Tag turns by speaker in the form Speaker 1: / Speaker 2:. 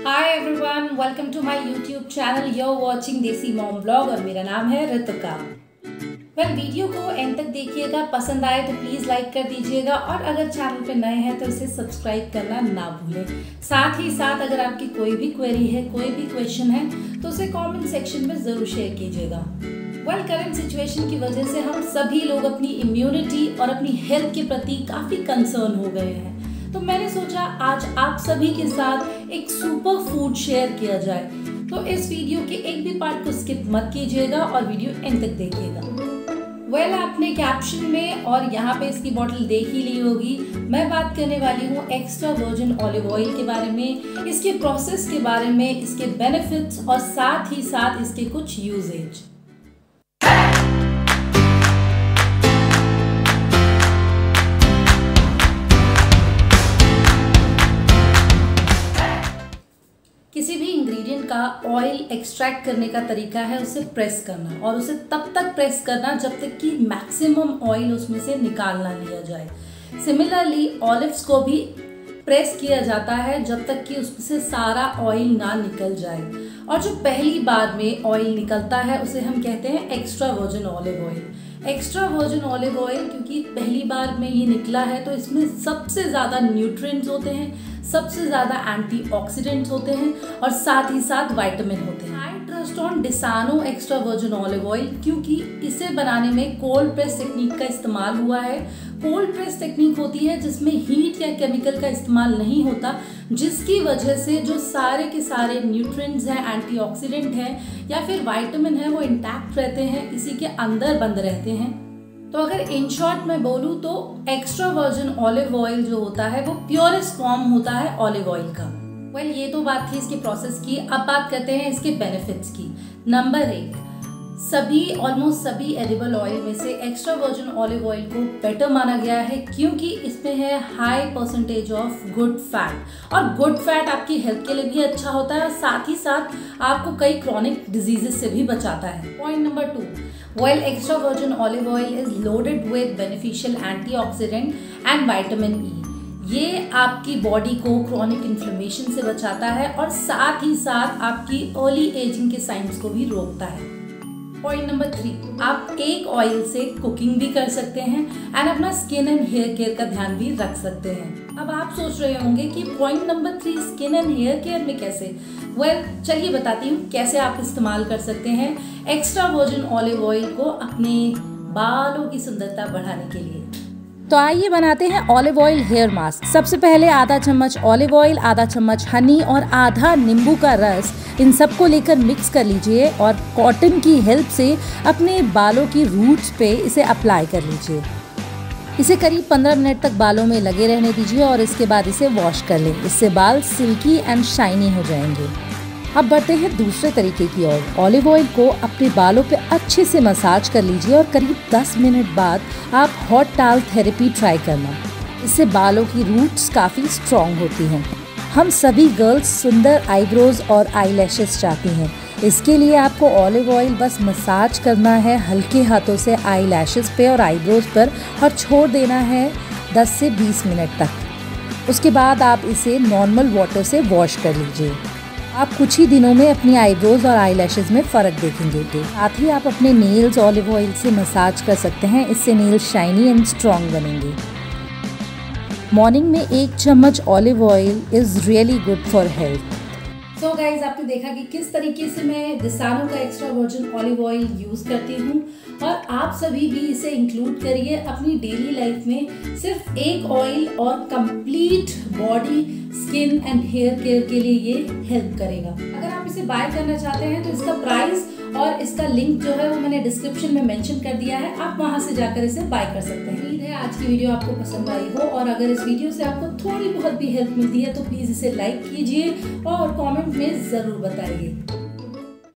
Speaker 1: Hi everyone, welcome to my YouTube channel. You are watching Desi Mom Blog और मेरा नाम है रितिका। वीडियो को एंड तक देखिएगा, पसंद आए तो प्लीज़ लाइक कर दीजिएगा और अगर चैनल पे नए हैं तो इसे सब्सक्राइब करना ना भूलें। साथ ही साथ अगर आपकी कोई भी क्वेरी है, कोई भी क्वेश्चन है तो उसे कमेंट सेक्शन में ज़रूर शेयर कीजिएगा। करंट सिचुएशन की वजह से हम सभी लोग अपनी इम्यूनिटी और अपनी हेल्थ के प्रति काफ़ी कंसर्न हो गए हैं, तो मैंने सोचा आज आप सभी के साथ एक सुपर फूड शेयर किया जाए। तो इस वीडियो के एक भी पार्ट को स्किप मत कीजिएगा और वीडियो एंड तक देखिएगा। आपने कैप्शन में और यहाँ पे इसकी बॉटल देख ही ली होगी। मैं बात करने वाली हूँ एक्स्ट्रा वर्जिन ऑलिव ऑयल के बारे में, इसके प्रोसेस के बारे में, इसके बेनिफिट्स और साथ ही साथ इसके कुछ यूजेज। किसी भी इंग्रेडिएंट का ऑयल एक्सट्रैक्ट करने का तरीका है उसे प्रेस करना, और उसे तब तक प्रेस करना जब तक कि मैक्सिमम ऑयल उसमें से निकाल ना लिया जाए। सिमिलरली ऑलिव्स को भी प्रेस किया जाता है जब तक कि उसमें से सारा ऑयल ना निकल जाए, और जो पहली बार में ऑयल निकलता है उसे हम कहते हैं extra virgin olive oil. Extra virgin olive oil क्योंकि पहली बार में ये निकला है तो इसमें सबसे ज़्यादा न्यूट्रिएंट्स होते हैं, सबसे ज़्यादा एंटीऑक्सीडेंट्स होते हैं और साथ ही साथ विटामिन होते हैं। I trust on Disano extra virgin olive oil क्योंकि इसे बनाने में कोल्ड प्रेस टेक्निक का इस्तेमाल हुआ है। कोल्ड प्रेस टेक्निक होती है जिसमें हीट या केमिकल का इस्तेमाल नहीं होता, जिसकी वजह से जो सारे के सारे न्यूट्रिएंट्स हैं, एंटीऑक्सीडेंट हैं या फिर विटामिन है वो इंटैक्ट रहते हैं, इसी के अंदर बंद रहते हैं। तो अगर इन शॉर्ट मैं बोलूँ तो एक्स्ट्रा वर्जिन ऑलिव ऑयल जो होता है वो प्योरेस्ट फॉर्म होता है ऑलिव ऑयल का। ये तो बात थी इसके प्रोसेस की। अब बात करते हैं इसके बेनिफिट्स की। नंबर 1, ऑलमोस्ट सभी एडिबल ऑयल में से एक्स्ट्रा वर्जिन ऑलिव ऑयल को बेटर माना गया है क्योंकि इसमें है high percentage of good fat, और गुड फैट आपकी हेल्थ के लिए भी अच्छा होता है और साथ ही साथ आपको कई क्रॉनिक डिजीजेस से भी बचाता है। Point number 2, extra virgin olive oil is loaded with beneficial antioxidant and vitamin E. ये आपकी बॉडी को क्रॉनिक इन्फ्लेमेशन से बचाता है और साथ ही साथ आपकी अर्ली एजिंग के साइंस को भी रोकता है। पॉइंट नंबर 3, आप एक ऑयल से कुकिंग भी कर सकते हैं एंड अपना स्किन एंड हेयर केयर का ध्यान भी रख सकते हैं। अब आप सोच रहे होंगे कि point number 3 skin and hair care में कैसे? चलिए बताती हूँ कैसे आप इस्तेमाल कर सकते हैं एक्स्ट्रा वर्जिन ऑलिव ऑयल को अपने बालों की सुंदरता बढ़ाने के लिए। तो आइए बनाते हैं ऑलिव ऑयल हेयर मास्क। सबसे पहले आधा चम्मच ऑलिव ऑयल, आधा चम्मच हनी और आधा नींबू का रस, इन सबको लेकर मिक्स कर लीजिए और कॉटन की हेल्प से अपने बालों की रूट्स पे इसे अप्लाई कर लीजिए। इसे करीब 15 मिनट तक बालों में लगे रहने दीजिए और इसके बाद इसे वॉश कर लें। इससे बाल सिल्की एंड शाइनी हो जाएंगे। अब बढ़ते हैं दूसरे तरीके की ओर। ऑलिव ऑयल को अपने बालों पे अच्छे से मसाज कर लीजिए और करीब 10 मिनट बाद आप हॉट टॉवल थेरेपी ट्राई करना। इससे बालों की रूट्स काफ़ी स्ट्रॉन्ग होती हैं। हम सभी गर्ल्स सुंदर आईब्रोज और आईलैशेस चाहती हैं। इसके लिए आपको ऑलिव ऑयल बस मसाज करना है हल्के हाथों से आईलैशेस पे और आईब्रोज पर और छोड़ देना है 10 से 20 मिनट तक। उसके बाद आप इसे नॉर्मल वाटर से वॉश कर लीजिए। आप कुछ ही दिनों में अपनी आईब्रोज और आईलैशेस में फ़र्क देखेंगे। साथ ही आप अपने नेल्स ऑलिव ऑयल से मसाज कर सकते हैं, इससे नेल्स शाइनी एंड स्ट्रॉन्ग बनेंगे। मॉर्निंग में 1 चम्मच olive oil is really good for health. So guys, आपने देखा कि किस तरीके से मैं डिसानो का extra virgin olive oil use करती हूँ, और आप सभी भी इसे इंक्लूड करिए अपनी डेली लाइफ में। सिर्फ एक ऑयल और complete body, skin and hair care के लिए ये हेल्प करेगा। अगर आप इसे बाय करना चाहते हैं तो इसका प्राइस और इसका लिंक जो है वो मैंने डिस्क्रिप्शन में मेंशन कर दिया है, आप वहां से जाकर इसे बाय कर सकते हैं। उम्मीद है आज की वीडियो आपको पसंद आई हो, और अगर इस वीडियो से आपको थोड़ी बहुत भी हेल्प मिलती है तो प्लीज़ इसे लाइक कीजिए और कमेंट में ज़रूर बताइए।